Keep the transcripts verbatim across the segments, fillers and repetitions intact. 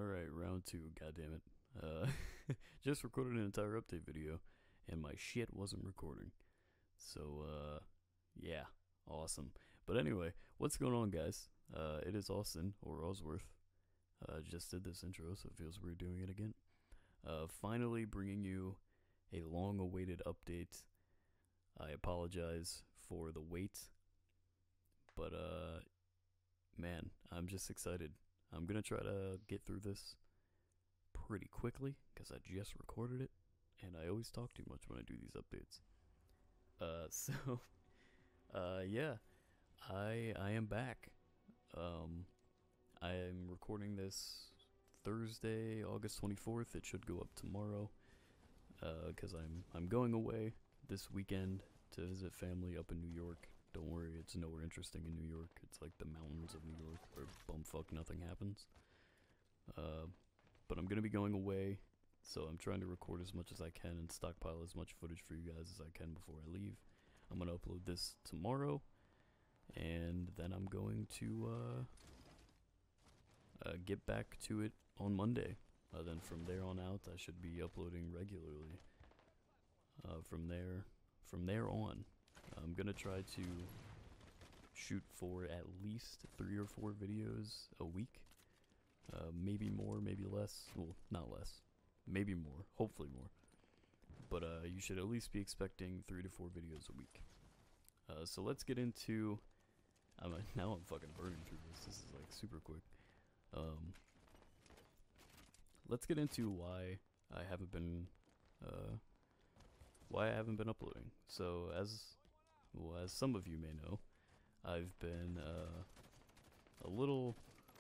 Alright, round two, goddammit. Uh, just recorded an entire update video, and my shit wasn't recording. So, uh, yeah, awesome. But anyway, what's going on, guys? Uh, it is Austin, or Osworth. Uh, just did this intro, so it feels weird doing it again. Uh, finally bringing you a long-awaited update. I apologize for the wait, but, uh, man, I'm just excited. I'm gonna try to get through this pretty quickly because I just recorded it, and I always talk too much when I do these updates. Uh, so, uh, yeah, I I am back. Um, I am recording this Thursday, August twenty-fourth. It should go up tomorrow. Uh, because I'm I'm going away this weekend to visit family up in New York. Don't worry, it's nowhere interesting in New York. It's like the mountains of New York where bumfuck nothing happens. Uh, but I'm gonna be going away, so I'm trying to record as much as I can and stockpile as much footage for you guys as I can before I leave. I'm gonna upload this tomorrow, and then I'm going to uh, uh, get back to it on Monday. Uh, then from there on out, I should be uploading regularly. Uh, from there, from there on. I'm gonna try to shoot for at least three or four videos a week. Uh, maybe more, maybe less. Well, not less. Maybe more. Hopefully more. But uh, you should at least be expecting three to four videos a week. Uh, so let's get into... I'm, now I'm fucking burning through this. This is like super quick. Um, let's get into why I haven't been... Uh, why I haven't been uploading. So as... Well, as some of you may know, I've been uh, a little,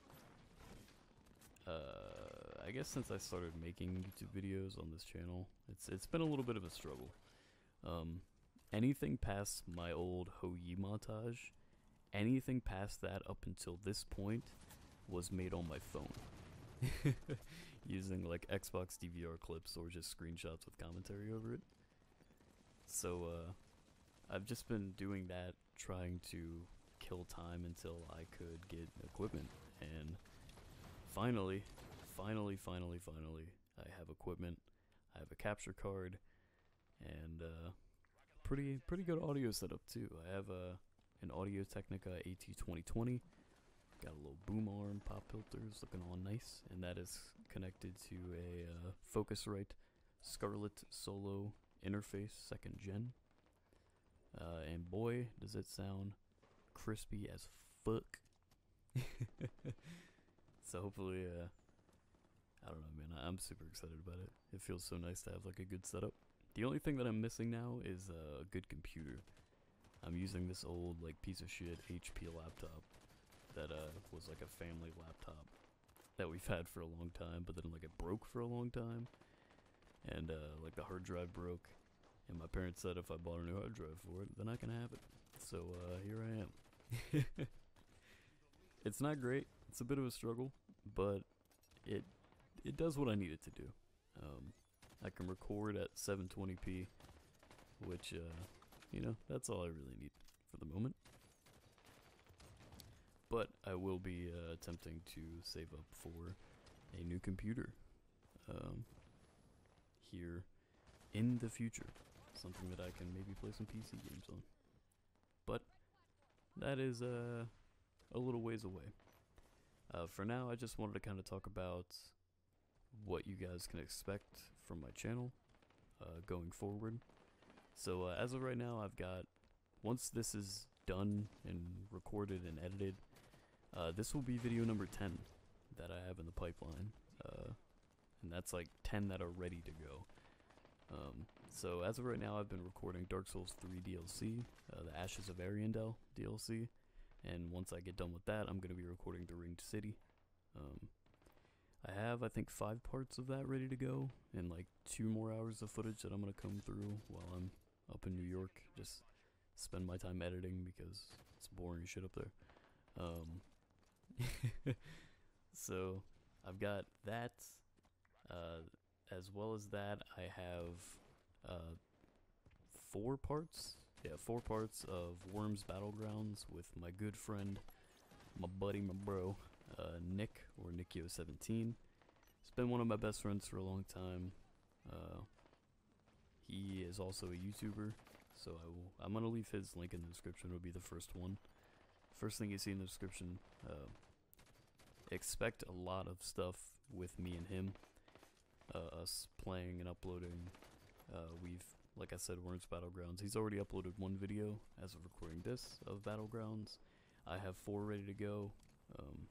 uh, I guess since I started making YouTube videos on this channel, it's it's been a little bit of a struggle. Um, anything past my old Hou-Yi montage, anything past that up until this point was made on my phone. Using like Xbox D V R clips or just screenshots with commentary over it. So, uh... I've just been doing that, trying to kill time until I could get equipment, and finally, finally, finally, finally, I have equipment. I have a capture card, and uh, pretty pretty good audio setup too. I have a an Audio-Technica A T twenty twenty, got a little boom arm, pop filters, looking all nice, and that is connected to a uh, Focusrite Scarlett Solo interface, second gen. Uh, and boy, does it sound crispy as fuck. So hopefully, uh, I don't know, man, I'm super excited about it. It feels so nice to have like a good setup. The only thing that I'm missing now is a good computer. I'm using this old like piece of shit H P laptop that uh, was like a family laptop that we've had for a long time, but then like it broke for a long time, and uh, like the hard drive broke. And my parents said if I bought a new hard drive for it, then I can have it. So, uh, here I am. It's not great. It's a bit of a struggle, but it it does what I need it to do. Um, I can record at seven twenty p, which, uh, you know, that's all I really need for the moment. But I will be uh, attempting to save up for a new computer um, here in the future. Something that I can maybe play some P C games on. But that is uh, a little ways away. Uh, for now, I just wanted to kind of talk about what you guys can expect from my channel uh, going forward. So uh, as of right now, I've got, once this is done and recorded and edited, uh, this will be video number ten that I have in the pipeline. Uh, and that's like ten that are ready to go. Um, so as of right now, I've been recording Dark Souls three D L C, uh, the Ashes of Ariandel D L C, and once I get done with that, I'm going to be recording The Ringed City. Um, I have, I think, five parts of that ready to go, and like two more hours of footage that I'm going to come through while I'm up in New York, just spend my time editing because it's boring shit up there. Um, so, I've got that, uh... as well as that, I have uh, four parts, yeah, four parts of Worms Battlegrounds with my good friend, my buddy, my bro, uh, Nick, or Nickio seventeen. He's been one of my best friends for a long time. Uh, he is also a YouTuber, so I will, I'm gonna leave his link in the description. It'll be the first one. First thing you see in the description. Uh, expect a lot of stuff with me and him. Uh, us playing and uploading. Uh, we've, like I said, Worms Battlegrounds. He's already uploaded one video as of recording this of Battlegrounds. I have four ready to go. Um,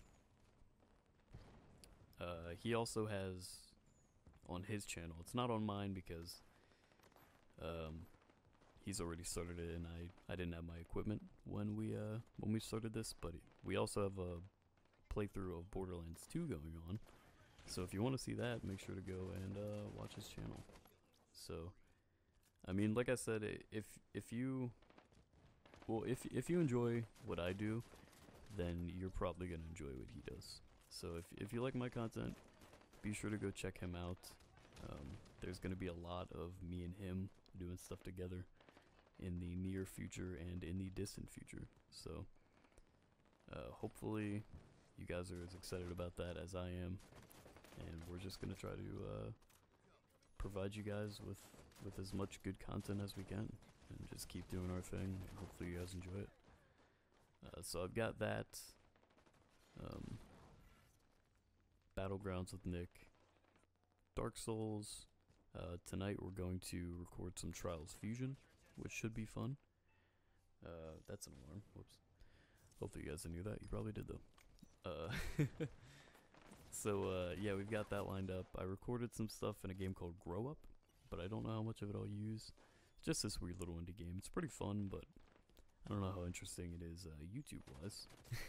uh, he also has on his channel. It's not on mine because um, he's already started it, and I I didn't have my equipment when we uh when we started this. But we also have a playthrough of Borderlands two going on. So if you want to see that, make sure to go and uh, watch his channel. So, I mean, like I said, if if you, well, if if you enjoy what I do, then you're probably gonna enjoy what he does. So if if you like my content, be sure to go check him out. Um, there's gonna be a lot of me and him doing stuff together in the near future and in the distant future. So, uh, hopefully, you guys are as excited about that as I am. And we're just gonna try to uh, provide you guys with with as much good content as we can, and just keep doing our thing. And hopefully, you guys enjoy it. Uh, so I've got that. Um, Battlegrounds with Nick. Dark Souls. Uh, tonight we're going to record some Trials Fusion, which should be fun. Uh, that's an alarm. Whoops. Hopefully you guys didn't hear that. You probably did though. Uh. So, uh, yeah, we've got that lined up. I recorded some stuff in a game called Grow Up, but I don't know how much of it I'll use. It's just this weird little indie game. It's pretty fun, but I don't know how interesting it is uh, YouTube-wise.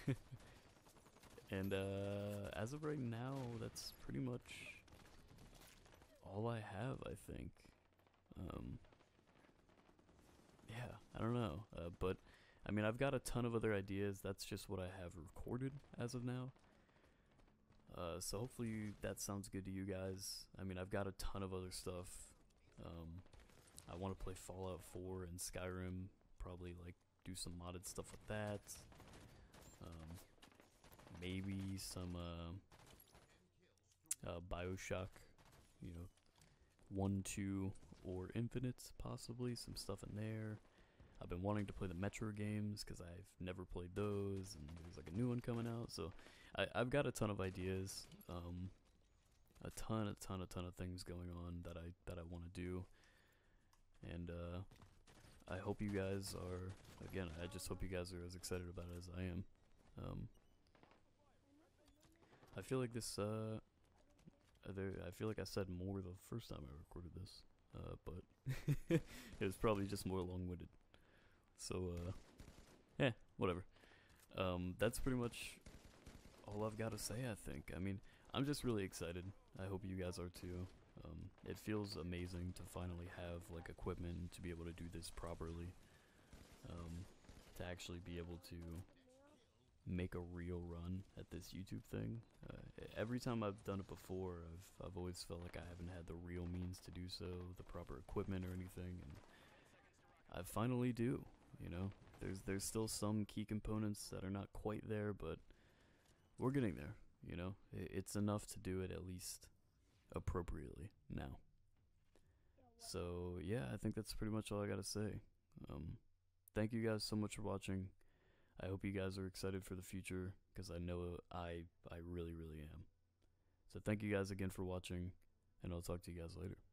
And uh, as of right now, that's pretty much all I have, I think. Um, yeah, I don't know. Uh, but, I mean, I've got a ton of other ideas. That's just what I have recorded as of now. Uh, so hopefully you, that sounds good to you guys. I mean, I've got a ton of other stuff. Um, I want to play Fallout four and Skyrim. Probably like do some modded stuff with that. Um, maybe some uh, uh, Bioshock, you know, one, two, or Infinite, possibly some stuff in there. I've been wanting to play the Metro games because I've never played those, and there's like a new one coming out. So I, I've got a ton of ideas, um, a ton, a ton, a ton of things going on that I that I want to do, and uh, I hope you guys are. Again, I just hope you guys are as excited about it as I am. Um, I feel like this. Uh, there, I feel like I said more the first time I recorded this, uh, but it was probably just more long-winded. So, uh, yeah, whatever. Um, that's pretty much all I've got to say, I think. I mean, I'm just really excited. I hope you guys are too. Um, it feels amazing to finally have, like, equipment to be able to do this properly. Um, to actually be able to make a real run at this YouTube thing. Uh, every time I've done it before, I've, I've always felt like I haven't had the real means to do so, the proper equipment or anything, and I finally do. You know, there's there's still some key components that are not quite there, but we're getting there. You know, it's enough to do it at least appropriately now. So yeah, I think that's pretty much all I gotta say. Um, thank you guys so much for watching. I hope you guys are excited for the future, because I know I I really really am. So thank you guys again for watching, and I'll talk to you guys later.